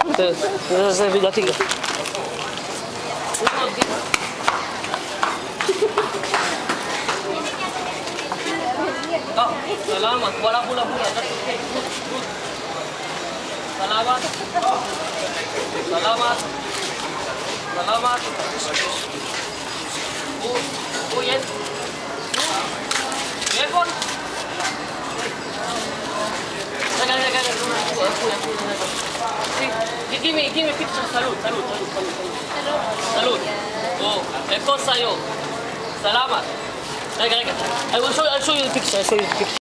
זה לדעתי גם. Salamat, wala pula-pula. Salamat. Salamat. Salamat. Yan. Telepon. Give me picture. Salud. Oh, esto sa'yo. Salamat. I will show you the picture.